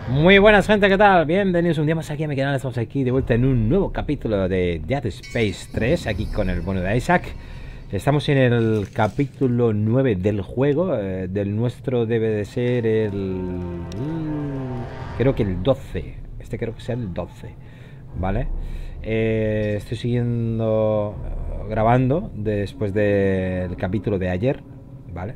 Muy buenas, gente, ¿qué tal? Bienvenidos un día más aquí a mi canal. Estamos aquí de vuelta en un nuevo capítulo de Dead Space 3, aquí con el bueno de Isaac. Estamos en el capítulo 9 del juego. Del nuestro debe de ser creo que el 12. Este creo que sea el 12, ¿vale? Estoy siguiendo grabando después del capítulo de ayer, ¿vale?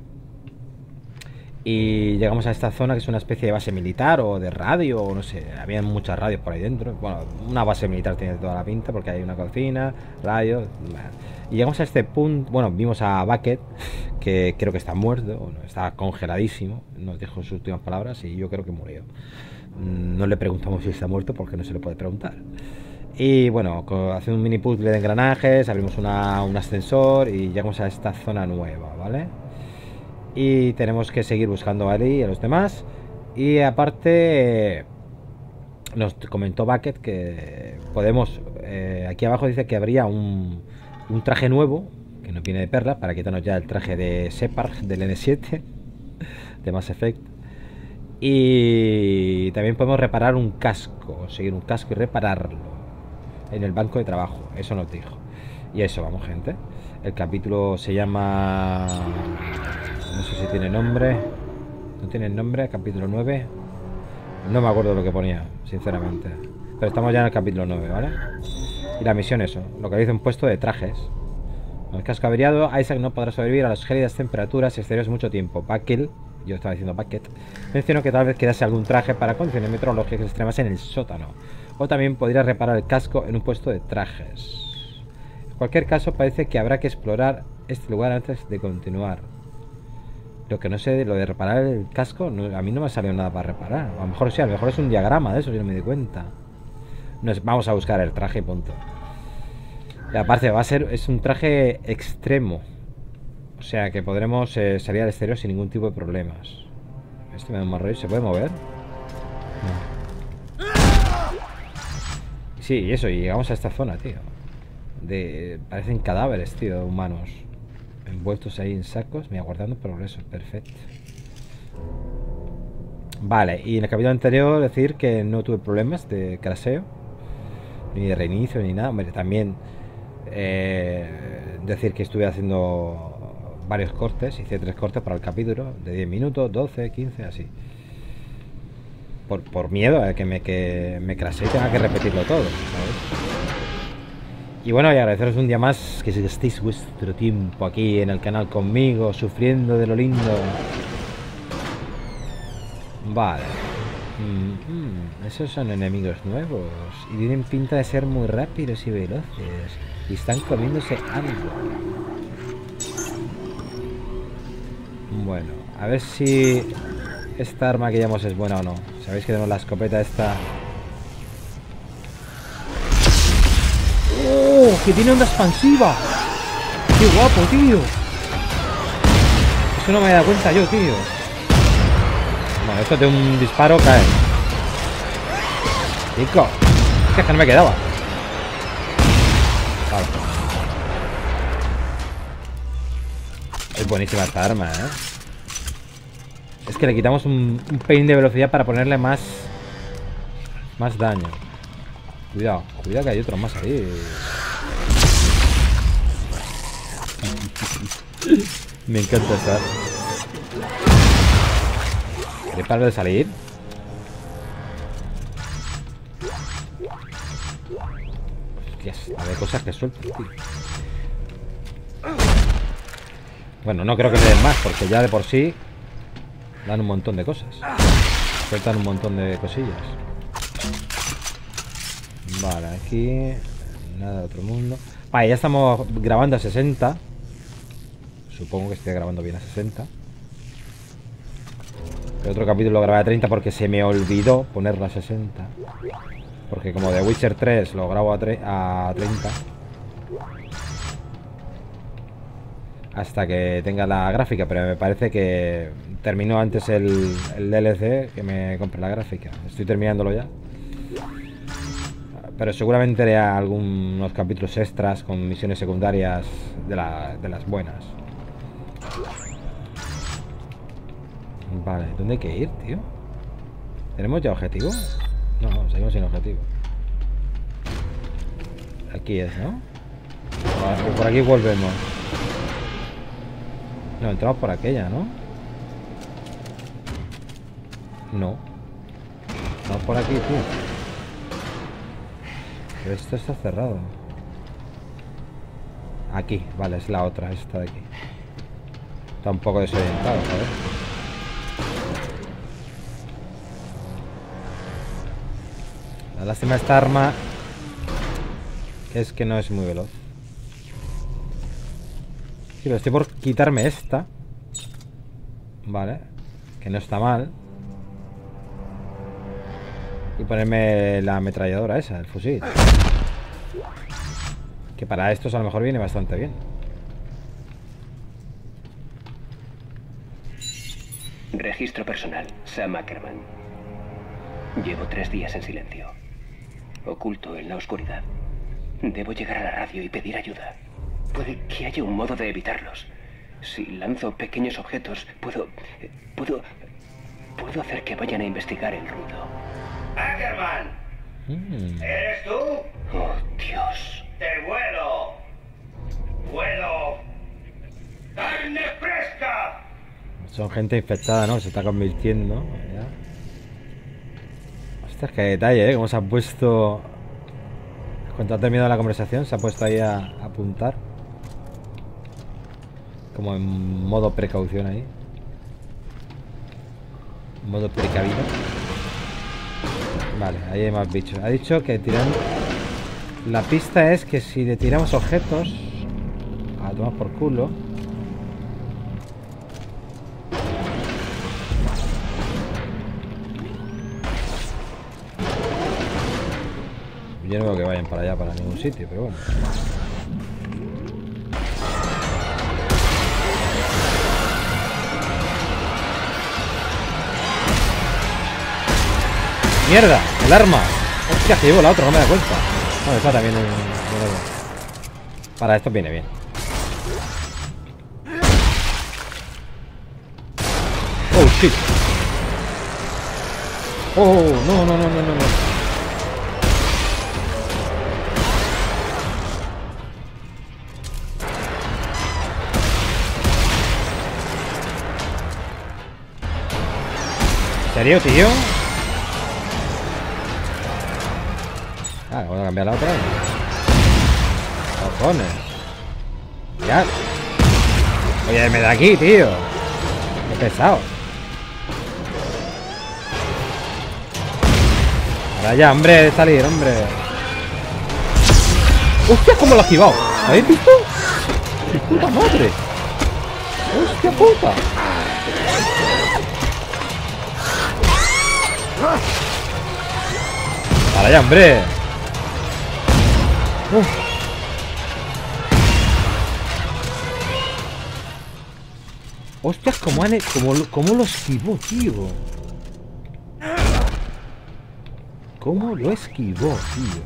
Y llegamos a esta zona que es una especie de base militar o de radio, o no sé, había muchas radios por ahí dentro. Bueno, una base militar tiene toda la pinta porque hay una cocina, radio. Y llegamos a este punto, bueno, vimos a Bucket, que creo que está muerto, bueno, está congeladísimo, nos dijo sus últimas palabras y yo creo que murió. No le preguntamos si está muerto porque no se le puede preguntar. Y bueno, haciendo un mini puzzle de engranajes, abrimos un ascensor y llegamos a esta zona nueva, ¿vale? Y tenemos que seguir buscando a Ellie y a los demás. Y aparte nos comentó Bucket que podemos, aquí abajo dice que habría un traje nuevo que nos viene de perla para quitarnos ya el traje de Shepard del N7 de Mass Effect. Y también podemos reparar un casco, conseguir un casco y repararlo en el banco de trabajo. Eso nos dijo. Y eso, vamos, gente. El capítulo se llama... no sé si tiene nombre. No tiene nombre, capítulo 9. No me acuerdo lo que ponía, sinceramente. Pero estamos ya en el capítulo 9, ¿vale? Y la misión eso, localiza un puesto de trajes. Con el casco averiado, Isaac no podrá sobrevivir a las gélidas temperaturas exteriores mucho tiempo. Bucket, yo estaba diciendo Bucket, mencionó que tal vez quedase algún traje para condiciones meteorológicas extremas en el sótano. O también podría reparar el casco en un puesto de trajes. En cualquier caso, parece que habrá que explorar este lugar antes de continuar. Lo que no sé, lo de reparar el casco, no, a mí no me ha salido nada para reparar. A lo mejor sí, a lo mejor es un diagrama de eso, yo no me di cuenta. Vamos a buscar el traje y punto. Y aparte, es un traje extremo. O sea que podremos salir al exterior sin ningún tipo de problemas. Este me da un mal rollo, ¿se puede mover? No. Sí, y eso, y llegamos a esta zona, tío. Parecen cadáveres, tío, humanos envueltos ahí en sacos. Mira, guardando progreso, perfecto. Vale, y en el capítulo anterior decir que no tuve problemas de craseo, ni de reinicio, ni nada. Hombre, también decir que estuve haciendo varios cortes. Hice 3 cortes para el capítulo de 10 minutos, 12, 15, así. Por miedo a que me crasee y tenga que repetirlo todo, ¿sabes? Y bueno, y agradeceros un día más que estéis vuestro tiempo aquí en el canal conmigo, sufriendo de lo lindo. Vale. Esos son enemigos nuevos y tienen pinta de ser muy rápidos y veloces. Y están comiéndose algo. Bueno, a ver si esta arma que llevamos es buena o no. Sabéis que tenemos la escopeta esta. ¡Oh! ¡Que tiene onda expansiva! ¡Qué guapo, tío! Eso no me he dado cuenta yo, tío. Bueno, esto de un disparo cae. Chico, es que no me quedaba. Vale. Es buenísima esta arma, ¿eh? Es que le quitamos un pelín de velocidad para ponerle más daño. Cuidado, cuidado que hay otros más ahí. Me encanta estar. ¿Quieres parar de salir? Hostias, a ver cosas que suelto, tío. Bueno, no creo que me den más, porque ya de por sí dan un montón de cosas. Sueltan un montón de cosillas. Vale, aquí nada de otro mundo. Vale, ya estamos grabando a 60. Supongo que estoy grabando bien a 60. El otro capítulo lo grabé a 30 porque se me olvidó ponerlo a 60. Porque como The Witcher 3 lo grabo a 30. Hasta que tenga la gráfica. Pero me parece que terminó antes el DLC que me compré la gráfica. Estoy terminándolo ya. Pero seguramente haré algunos capítulos extras con misiones secundarias de las buenas. Vale, ¿dónde hay que ir, tío? ¿Tenemos ya objetivo? No, seguimos sin objetivo. Aquí es, ¿no? Por aquí volvemos. No, entramos por aquella, ¿no? No. Vamos por aquí, tío. Pero esto está cerrado. Aquí, vale, es la otra, esta de aquí. Está un poco desorientado, ¿sabes? La lástima de esta arma es que no es muy veloz. Sí, pero estoy por quitarme esta. Vale. Que no está mal. Y ponerme la ametralladora esa, el fusil. Que para estos a lo mejor viene bastante bien. Registro personal, Sam Ackerman. Llevo 3 días en silencio. Oculto en la oscuridad. Debo llegar a la radio y pedir ayuda. Puede que haya un modo de evitarlos. Si lanzo pequeños objetos, puedo hacer que vayan a investigar el ruido. ¡Ackerman! ¿Eres tú? Oh, Dios. ¡Te vuelo! ¡Vuelo! ¡Carne fresca! Son gente infectada, ¿no? Se está convirtiendo. Ya. Ostras, qué detalle, ¿eh? Cómo se ha puesto... Cuando ha terminado la conversación, se ha puesto ahí a apuntar. Como en modo precaución ahí. Modo precavido. Vale, ahí hay más bichos. Ha dicho que tiran... La pista es que si le tiramos objetos... A tomar por culo... Yo no veo que vayan para allá, para ningún sitio, pero bueno. ¡Mierda! ¡El arma! ¡Hostia, que llevo la otra! No me da cuenta. No, esa también es... Para esto viene bien. ¡Oh, shit! ¡Oh, no, no, no, no, no! ¿En serio, tío? Ah, vamos a cambiar la otra. Cojones. Ya. Oye, me da aquí, tío. Qué pesado. Ahora ya, hombre, de salir, hombre. ¡Hostia, cómo lo ha esquivado! ¿Habéis visto? ¡Qué puta madre! ¡Hostia puta! ¡Ahora ya, hombre! ¡Hostias, cómo lo esquivó, tío! ¿Cómo lo esquivó, tío?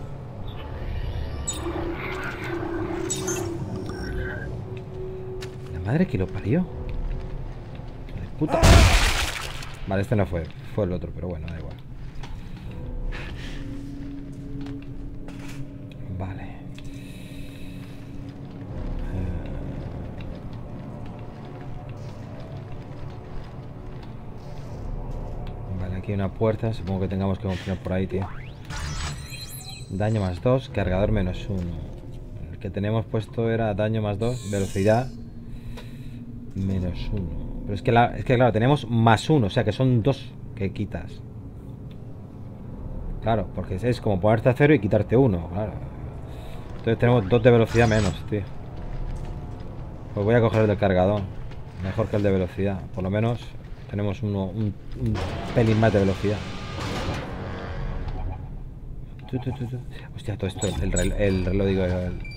La madre que lo parió. De puta. Vale, este no fue. Fue el otro, pero bueno, da igual. Vale. Vale, aquí hay una puerta. Supongo que tengamos que continuar por ahí, tío. Daño más 2, cargador menos 1. El que teníamos puesto era daño más 2, velocidad menos 1. Pero es que claro, tenemos más 1, o sea que son 2 que quitas. Claro, porque es como ponerte a 0 y quitarte 1, claro. Entonces tenemos 2 de velocidad menos, tío. Pues voy a coger el de cargador. Mejor que el de velocidad. Por lo menos tenemos un pelín más de velocidad. Hostia, todo esto, el reloj, digo,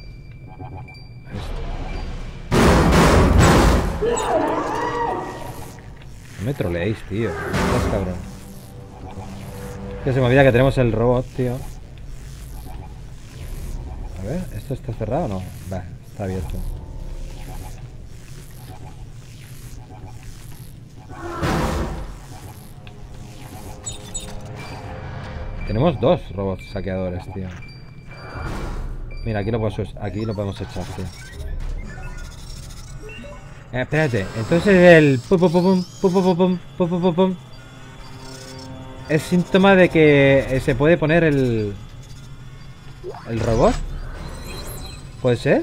no me troleéis, tío. Estás cabrón. Que se me olvida que tenemos el robot, tío. A ver, ¿esto está cerrado o no? Va, está abierto. Tenemos dos robots saqueadores, tío. Mira, aquí lo podemos echar, tío. Espérate, entonces el pum, pum, pum, pum, pum, pum, pum, pum, pum, pum, es síntoma de que se puede poner el robot. ¿Puede ser?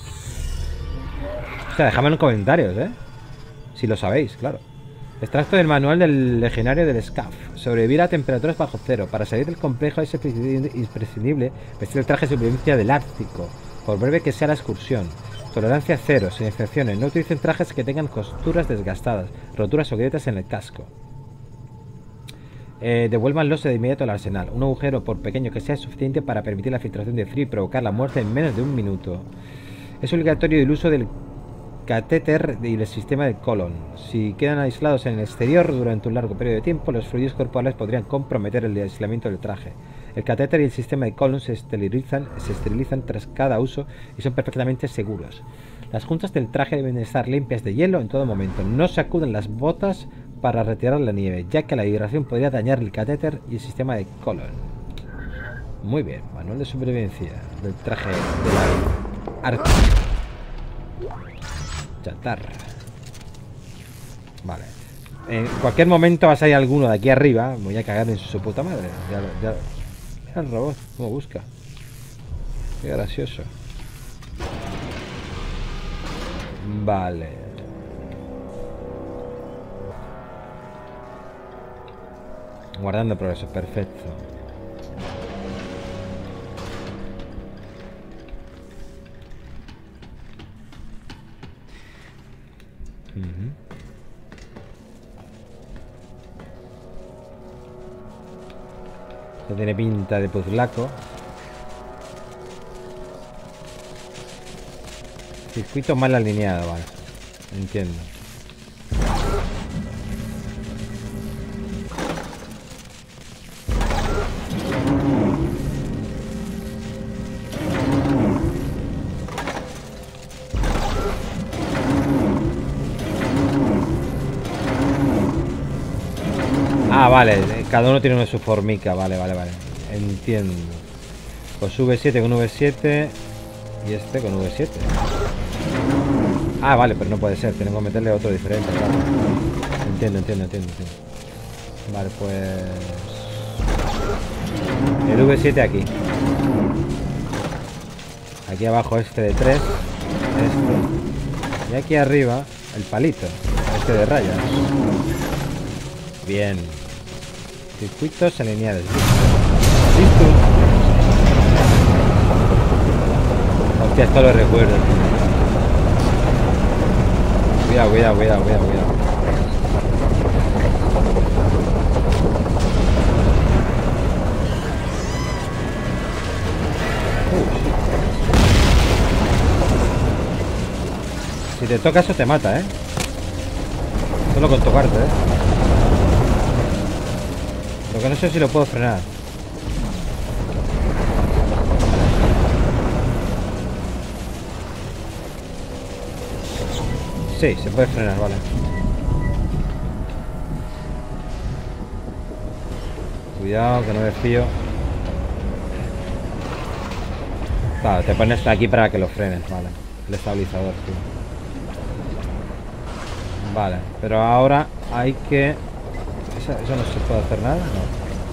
O sea, dejadme en los comentarios, si lo sabéis, claro. Extracto del manual del legionario del SCAF. Sobrevivir a temperaturas bajo cero. Para salir del complejo es imprescindible vestir el traje de supervivencia del Ártico, por breve que sea la excursión. Tolerancia cero, sin excepciones. No utilicen trajes que tengan costuras desgastadas, roturas o grietas en el casco. Devuélvanlos de inmediato al arsenal. Un agujero, por pequeño que sea, es suficiente para permitir la filtración de frío y provocar la muerte en menos de un minuto. Es obligatorio el uso del catéter y el sistema de colon. Si quedan aislados en el exterior durante un largo periodo de tiempo, los fluidos corporales podrían comprometer el aislamiento del traje. El catéter y el sistema de colon se esterilizan tras cada uso y son perfectamente seguros. Las juntas del traje deben estar limpias de hielo en todo momento. No sacuden las botas para retirar la nieve, ya que la hidratación podría dañar el catéter y el sistema de colon. Muy bien, manual de supervivencia del traje de la Ártica. Chatarra. Vale. En cualquier momento va a salir alguno de aquí arriba. Me voy a cagar en su puta madre. Mira el robot, cómo busca. Qué gracioso. Vale. Guardando progreso, perfecto. Esto tiene pinta de puzzlaco. Circuito mal alineado, vale. Entiendo. Ah, vale, cada uno tiene una su formica, vale. Entiendo. Pues V7 con V7 y este con V7. Ah, vale, pero no puede ser, tenemos que meterle otro diferente, claro. Entiendo. Vale, pues... el V7 aquí. Aquí abajo este de 3. Este. Y aquí arriba el palito. Este de rayas. Bien. Circuitos alineados. Listo. Hostia, esto lo recuerdo. Cuidado. Si te toca eso te mata, Solo con tocarte, Lo que no sé si lo puedo frenar. Sí, se puede frenar, vale. Cuidado, que no me fío. Claro, te pones aquí para que lo frenes, vale. El estabilizador, tío. Vale, pero ahora hay que... ¿Eso no se puede hacer nada? No.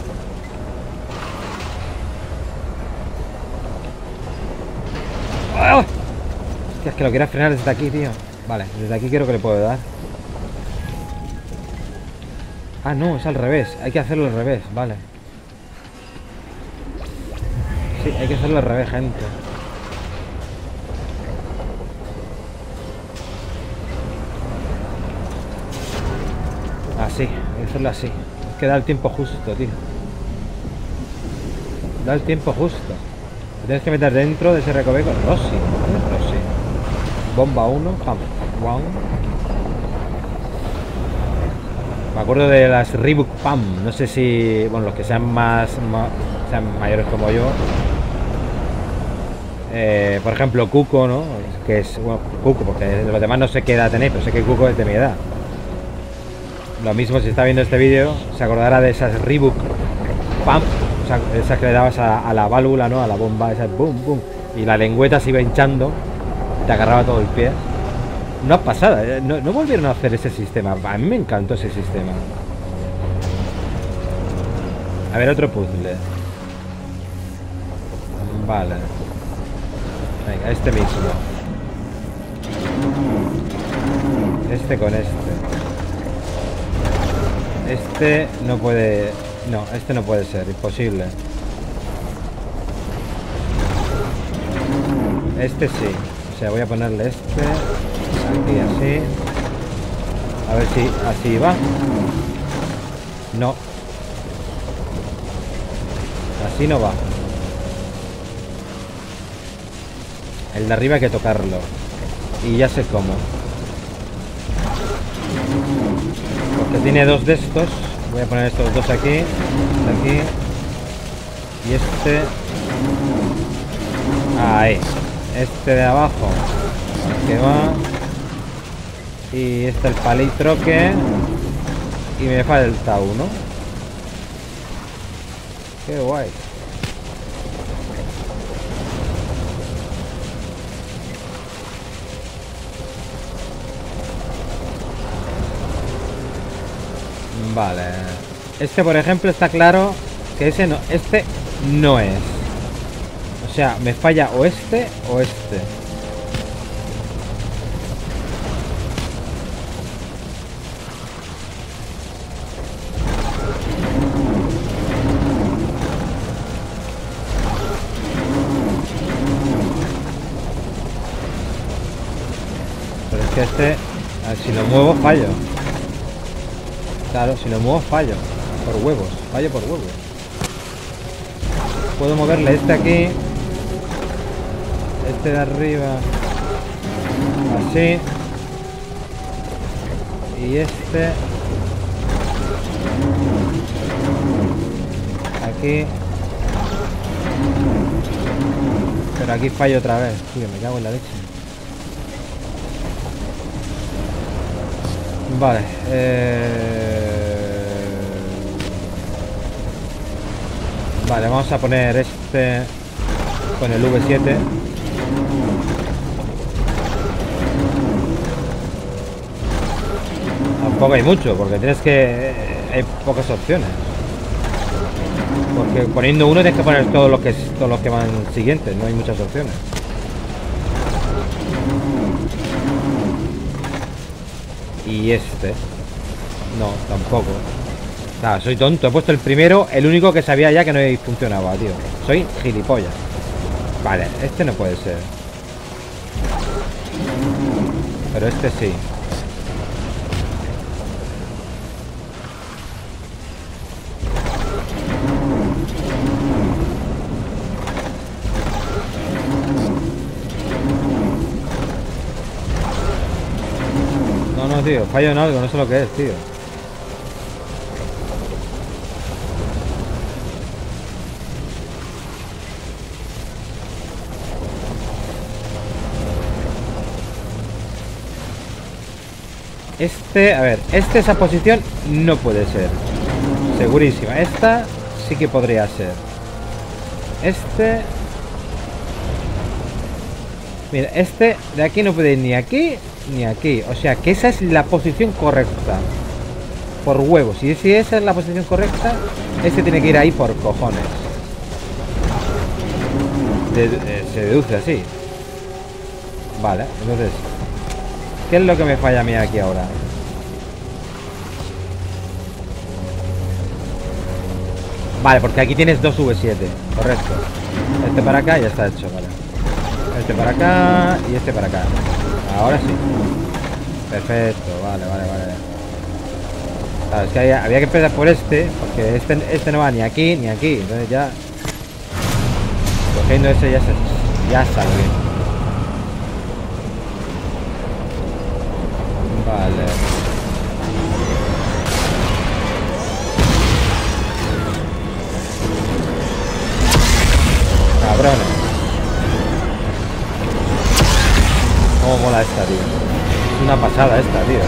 ¡Ah! Hostia, es que lo quiero frenar desde aquí, tío. Vale, desde aquí creo que le puedo dar. Ah, no, es al revés. Hay que hacerlo al revés, vale. Sí, hay que hacerlo al revés, gente. Así, hay que hacerlo así. Es que da el tiempo justo, tío. Da el tiempo justo. Te tienes que meter dentro de ese recoveco. Rossi. Rossi. Bomba 1. One. Me acuerdo de las Reebok Pam. No sé si... Bueno, los que sean sean mayores como yo. Por ejemplo, Cuco, ¿no? Que es... Bueno, Cuco, porque de los demás no sé qué edad tenéis, pero sé que Cuco es de mi edad. Lo mismo si está viendo este vídeo, se acordará de esas Reebok Pump esa que le dabas a la válvula, ¿no? A la bomba, esa boom, boom. Y la lengüeta se iba hinchando, te agarraba todo el pie. Una pasada, no volvieron a hacer ese sistema. A mí me encantó ese sistema. A ver, otro puzzle. Vale. Venga, este mismo. Este con este. Este no puede... No, este no puede ser, imposible. Este sí. O sea, voy a ponerle este aquí así. A ver si así va. No. Así no va. El de arriba hay que tocarlo. Y ya sé cómo. Porque tiene dos de estos. Voy a poner estos dos aquí. Aquí. Y este. Ahí. Este de abajo. Que va. Y este el palitroque. Y me falta uno. Qué guay. Vale. Este, por ejemplo, está claro que ese no, este no es. O sea, me falla o este o este. Pero es que este, a ver, si lo muevo, fallo. Claro, si lo muevo, fallo. Por huevos, fallo por huevos. Puedo moverle este aquí. Este de arriba. Así. Y este. Aquí. Pero aquí fallo otra vez. Tío, me cago en la leche. Vale. Vale, vamos a poner este con el V7. Tampoco hay mucho, porque tienes que... hay pocas opciones. Porque poniendo uno tienes que poner todos los que van siguientes, no hay muchas opciones. Y este. No, tampoco. Nada, soy tonto. He puesto el primero, el único que sabía ya que no funcionaba, tío. Soy gilipollas. Vale, este no puede ser. Pero este sí. No, tío, fallo en algo, no sé lo que es, tío. Este, a ver, esa posición no puede ser. Segurísima. Esta sí que podría ser. Este... Mira, este de aquí no puede ir ni aquí ni aquí. O sea, que esa es la posición correcta. Por huevos. Y si esa es la posición correcta, este tiene que ir ahí por cojones. Se deduce así. Vale, entonces... ¿qué es lo que me falla a mí aquí ahora? Vale, porque aquí tienes dos V7. Correcto. Este para acá y ya está hecho, vale. Este para acá y este para acá. Ahora sí. Perfecto, vale. Claro, es que había que empezar por este, porque este no va ni aquí ni aquí. Entonces ya... cogiendo ese ya sale bien. Vale. Cabrones. Cómo mola esta, tío. Es una pasada esta, tío,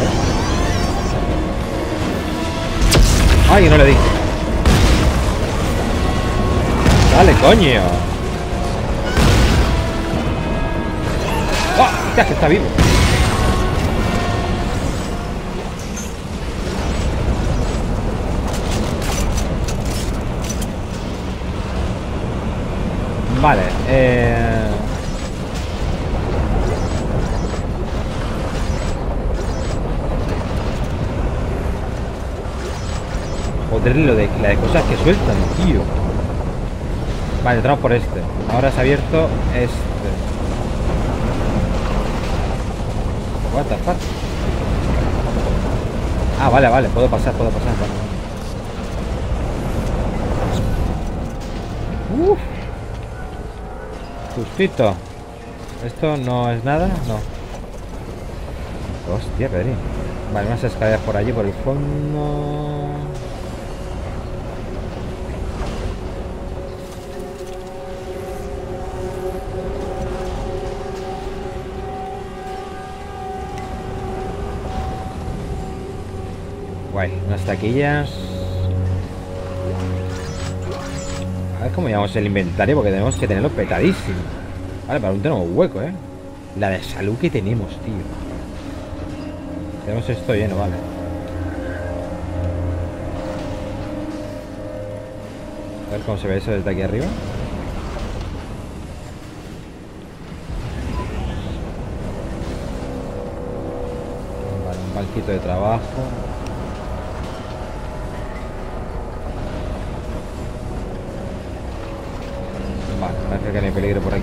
Ay, no le di. ¡Dale, coño! ¡Oh! ¡Hostia, que está vivo! Vale, joder, la de cosas que sueltan, tío. Vale, entramos por este. Ahora se ha abierto este. What the fuck. Ah, vale, vale, puedo pasar, vale. Uff. Justito. ¿Esto no es nada? No. Hostia, Pedri. Vale, unas escaleras por allí, por el fondo. Guay, unas taquillas. A ver cómo llevamos el inventario, porque tenemos que tenerlo petadísimo. Vale, para un tenemos hueco, ¿eh? La de salud que tenemos, tío. Tenemos esto lleno, vale. A ver cómo se ve eso desde aquí arriba. Vale, un banquito de trabajo. Vale, parece que no hay peligro por aquí.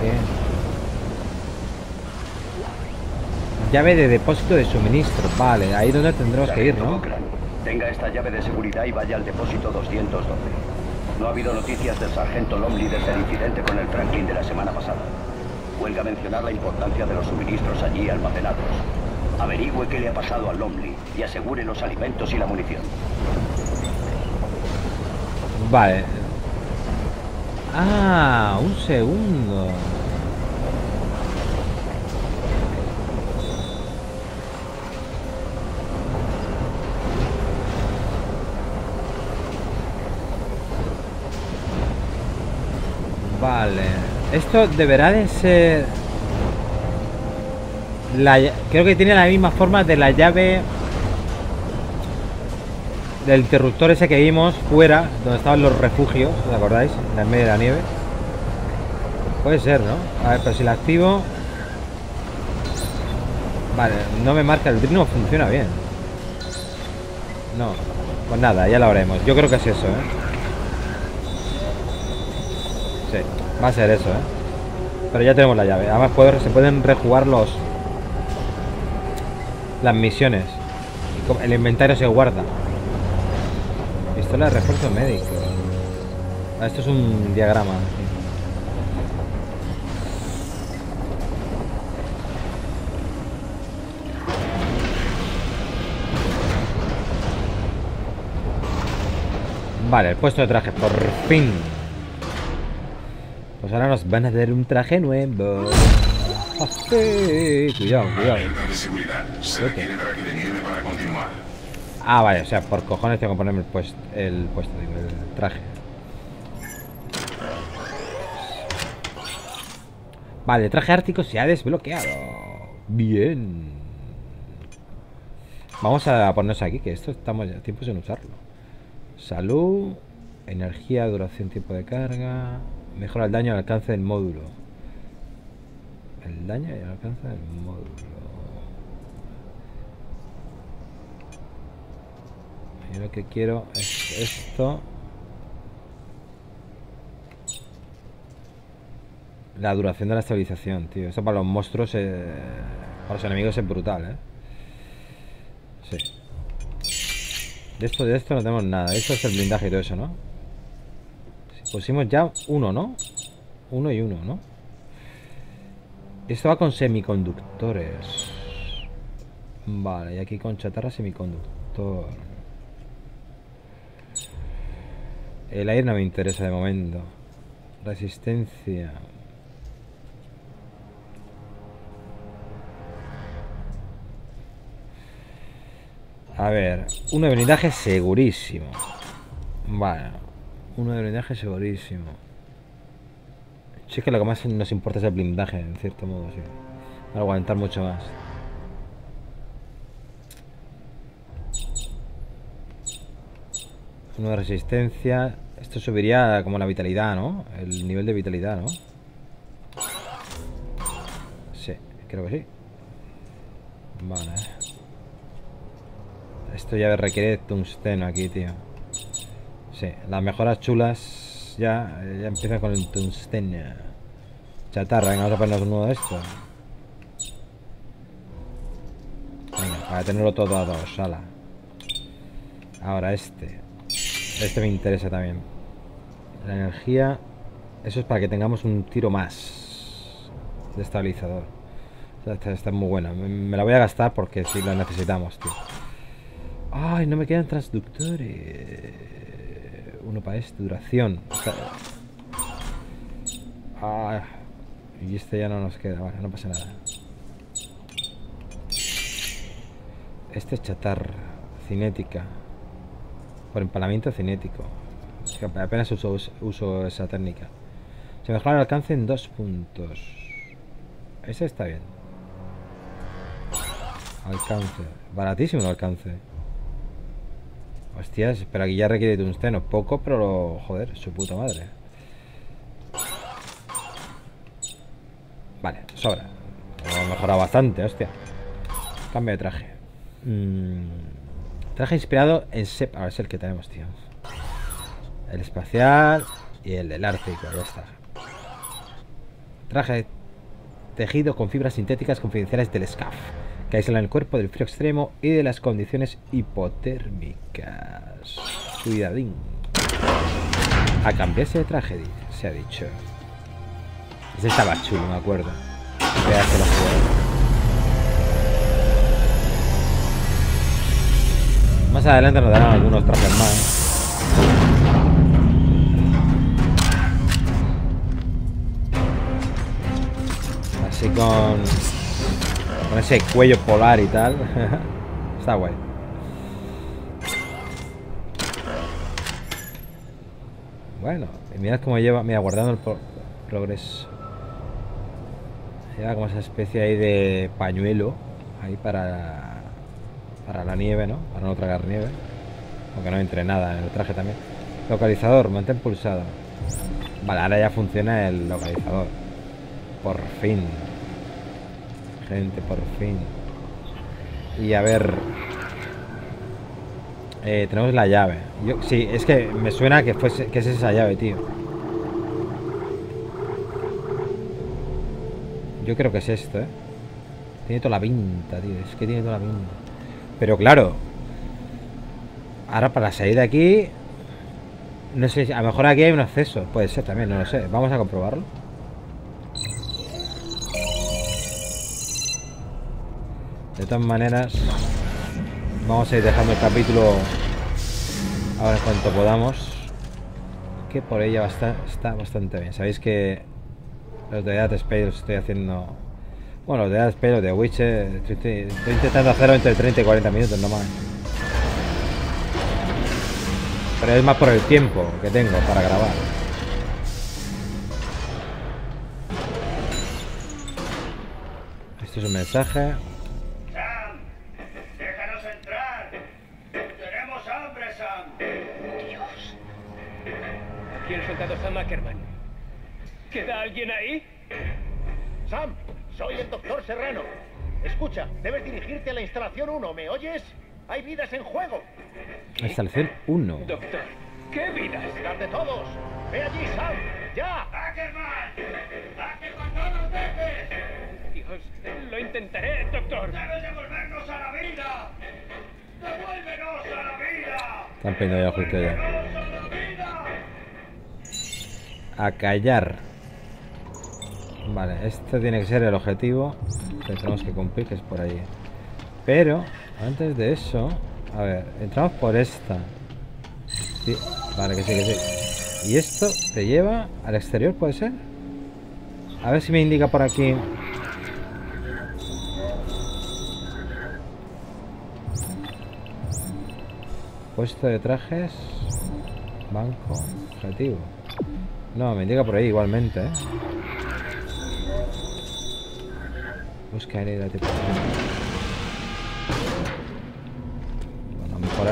Llave de depósito de suministro. Vale, ahí donde tendremos que ir, ¿no? Tenga esta llave de seguridad y vaya al depósito 212. No ha habido noticias del sargento Lomley desde el incidente con el Franklin de la semana pasada. Huelga mencionar la importancia de los suministros allí almacenados. Averigüe qué le ha pasado a Lomley y asegure los alimentos y la munición. Vale. Ah, un segundo. Vale. Esto deberá de ser... Creo que tiene la misma forma de la llave del interruptor ese que vimos fuera, donde estaban los refugios, ¿os acordáis? En medio de la nieve. Puede ser, ¿no? A ver, pero si la activo... Vale, no me marca, el drill no funciona bien. No, pues nada, ya lo haremos. Yo creo que es eso, ¿eh? Sí, va a ser eso, ¿eh? Pero ya tenemos la llave. Además se pueden rejugar las misiones. Y el inventario se guarda. Pistola de refuerzo médico. Esto es un diagrama. Vale, el puesto de traje, por fin. Pues ahora nos van a dar un traje nuevo. Cuidado, cuidado. Ah, vale, o sea, por cojones tengo que ponerme el traje. Vale, el traje ártico se ha desbloqueado. Bien. Vamos a ponernos aquí, que esto estamos ya tiempo sin usarlo. Salud, energía, duración, tiempo de carga. Mejora el daño al alcance del módulo. El daño y el alcance del módulo. Yo lo que quiero es esto. La duración de la estabilización, tío. Esto para los monstruos, para los enemigos es brutal, ¿eh? Sí. De esto no tenemos nada. Esto es el blindaje y todo eso, ¿no? Si pusimos ya uno, ¿no? Uno y uno, ¿no? Esto va con semiconductores. Vale, y aquí con chatarra semiconductor. El aire no me interesa de momento. Resistencia. A ver, uno de blindaje segurísimo. Vale, uno de blindaje segurísimo. Sí que lo que más nos importa es el blindaje, en cierto modo, sí. Aguantar mucho más. Uno de resistencia. Esto subiría como la vitalidad, ¿no? El nivel de vitalidad, ¿no? Sí, creo que sí. Vale. Esto ya requiere tungsteno aquí, tío. Sí, las mejoras chulas ya empiezan con el tungsteno. Chatarra, venga, vamos a ponernos uno de estos. Venga, para tenerlo todo a dos, ala. Ahora este. Este me interesa también. La energía. Eso es para que tengamos un tiro más de estabilizador. O sea, esta es muy buena. Me la voy a gastar porque si la necesitamos, tío. Ay, no me quedan transductores. Uno para esto, duración. Ah, y este ya no nos queda. Vale, no pasa nada. Este es chatarra. Cinética. Por empalamiento cinético. Es que apenas uso esa técnica. Se mejora el alcance en 2 puntos. Ese está bien. Alcance. Baratísimo el alcance. Hostias, pero aquí ya requiere tungsteno. Poco, pero joder, su puta madre. Vale, sobra. Hemos mejorado bastante, hostia. Cambio de traje. Traje inspirado en SEP. A ver, es el que tenemos, tío. El espacial y el del ártico, ya está. Traje tejido con fibras sintéticas confidenciales del SCAF, que aíslan el cuerpo del frío extremo y de las condiciones hipotérmicas. Cuidadín. A cambiarse de traje, se ha dicho. Ese estaba chulo, me acuerdo. Vea que lo jugué. Más adelante nos darán algunos trajes más. Así con ese cuello polar y tal. Está guay. Bueno, y mirad cómo lleva. Mira, guardando el progreso. Lleva como esa especie ahí de pañuelo. Ahí para la nieve, ¿no? Para no tragar nieve. Aunque no entre nada en el traje también. Localizador, mantén pulsado. Vale, ahora ya funciona el localizador. Por fin. Gente, por fin. Y a ver. Tenemos la llave. Sí, es que me suena que es esa llave, tío. Yo creo que es esto, ¿eh? Tiene toda la pinta, tío. Es que tiene toda la pinta. Pero claro. Ahora para salir de aquí. No sé, a lo mejor aquí hay un acceso. Puede ser también, no lo sé. Vamos a comprobarlo. De todas maneras, vamos a ir dejando el capítulo ahora en cuanto podamos. Que por ella está bastante bien. Sabéis que los de Dead Space los estoy haciendo. Bueno, los de Dead Space, los de Witcher, estoy intentando hacerlo entre 30 y 40 minutos nomás. Pero es más por el tiempo que tengo para grabar. Esto es un mensaje. Sam, déjanos entrar. Tenemos hambre, Sam. Dios. Aquí el soldado Sam Ackerman. ¿Queda alguien ahí? Sam, soy el doctor Serrano. Escucha, debes dirigirte a la instalación 1, ¿me oyes? Hay vidas en juego. Instalación 1. Doctor, ¿qué vidas? ¡Las de todos! ¡Ve allí, Sam! ¡Ya! ¡Ackerman! ¡Ackerman, no nos dejes! Dios, lo intentaré, doctor. ¡Debes devolvernos a la vida! ¡Devuélvenos a la vida! Están peinando ya justo ya. ¡Devuélvenos a la vida! A callar. Vale, este tiene que ser el objetivo que tenemos que cumplir, que es por ahí. Pero, antes de eso, a ver, entramos por esta. Sí, vale, que sí, que sí. Y esto te lleva al exterior, ¿puede ser? A ver si me indica por aquí. Puesto de trajes. Banco. Objetivo. No, me indica por ahí igualmente, ¿eh? Busca área de tripulación. Bueno, mejor...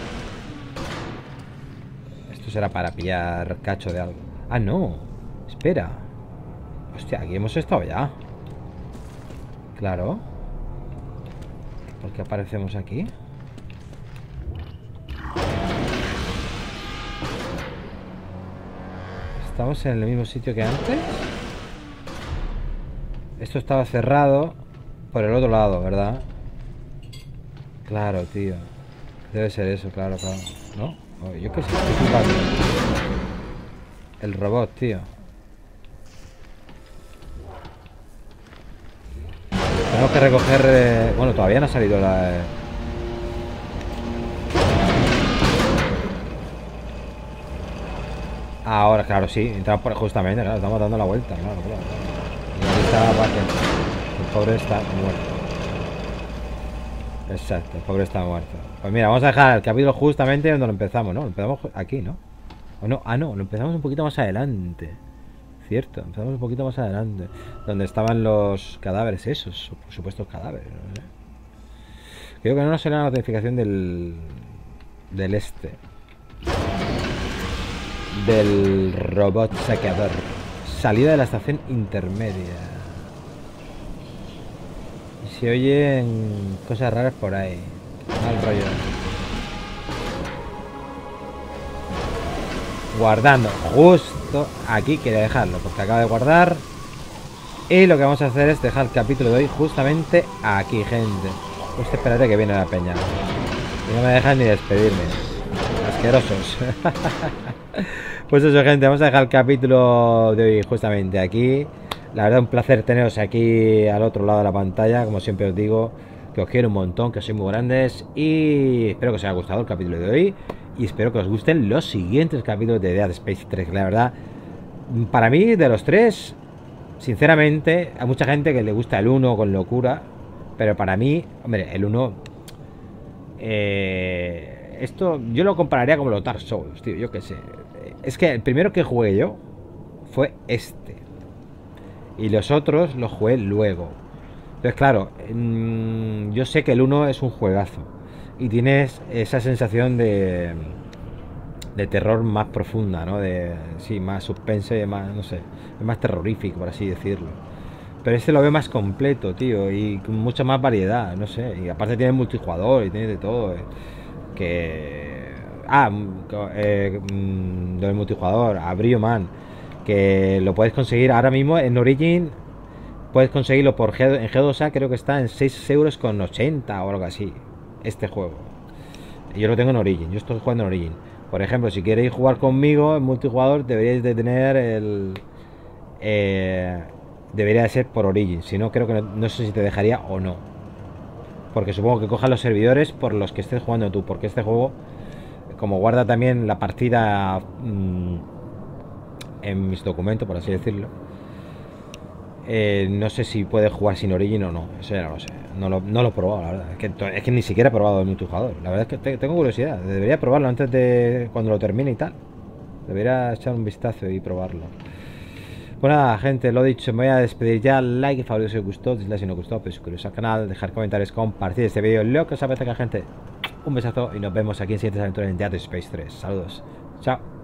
Esto será para pillar cacho de algo. Ah, no. Espera. Hostia, aquí hemos estado ya. Claro. ¿Por qué aparecemos aquí? Estamos en el mismo sitio que antes. Esto estaba cerrado por el otro lado, ¿verdad? Claro, tío. Debe ser eso, claro, claro. ¿No? Oh, yo qué sé, estoy flipando. El robot, tío. Tengo que recoger... Bueno, todavía no ha salido la... Ahora, claro, sí. Entramos por... Justamente, claro, estamos dando la vuelta, claro, claro. Y ahí está Bakken. El pobre está muerto. Exacto, el pobre está muerto. Pues mira, vamos a dejar el capítulo justamente donde lo empezamos, ¿no? Lo empezamos aquí, ¿no? ¿O no? Ah, no, lo empezamos un poquito más adelante. Cierto, empezamos un poquito más adelante. Donde estaban los cadáveres esos, supuestos cadáveres, no sé. Creo que no nos será la notificación del del robot saqueador. Salida de la estación intermedia. Y se oyen cosas raras por ahí. Mal rollo. Guardando. Justo aquí quería dejarlo, porque acaba de guardar. Y lo que vamos a hacer es dejar el capítulo de hoy justamente aquí, gente. Pues esperaré que viene la peña. Y no me dejan ni despedirme. Asquerosos. Pues eso, gente, vamos a dejar el capítulo de hoy justamente aquí. La verdad, un placer teneros aquí al otro lado de la pantalla. Como siempre os digo, que os quiero un montón, que sois muy grandes. Y espero que os haya gustado el capítulo de hoy. Y espero que os gusten los siguientes capítulos de Dead Space 3. La verdad, para mí, de los tres, sinceramente, hay mucha gente que le gusta el 1 con locura. Pero para mí, hombre, el 1... esto yo lo compararía como los Dark Souls, tío, yo qué sé. Es que el primero que jugué yo fue este. Y los otros los jugué luego. Entonces, claro, yo sé que el 1 es un juegazo. Y tienes esa sensación de terror más profunda, ¿no? Sí, más suspense, más, no sé, es más terrorífico, por así decirlo. Pero este lo veo más completo, tío, y con mucha más variedad, no sé. Y aparte tiene multijugador y tiene de todo. Del multijugador, Abrio Man, que lo puedes conseguir ahora mismo en Origin. Puedes conseguirlo en G2A, creo que está en 6,80 € o algo así. Este juego. Yo lo tengo en Origin, yo estoy jugando en Origin. Por ejemplo, si queréis jugar conmigo en multijugador, deberíais de tener el... debería de ser por Origin. Si no, creo que no sé si te dejaría o no. Porque supongo que cojan los servidores por los que estés jugando tú. Porque este juego, como guarda también la partida en mis documentos, por así decirlo, no sé si puede jugar sin Origin o no. Eso ya no lo sé. No lo he probado, la verdad. Es que ni siquiera he probado el multijugador. La verdad es que tengo curiosidad. Debería probarlo antes de cuando lo termine y tal. Debería echar un vistazo y probarlo. Pues nada, gente, lo dicho, me voy a despedir ya. Like y favorito si os gustó, dislike si no os gustó, pues suscribiros al canal, dejar comentarios, compartir este vídeo, lo que os apetezca, gente. Un besazo y nos vemos aquí en siguientes aventuras en Dead Space 3. Saludos. Chao.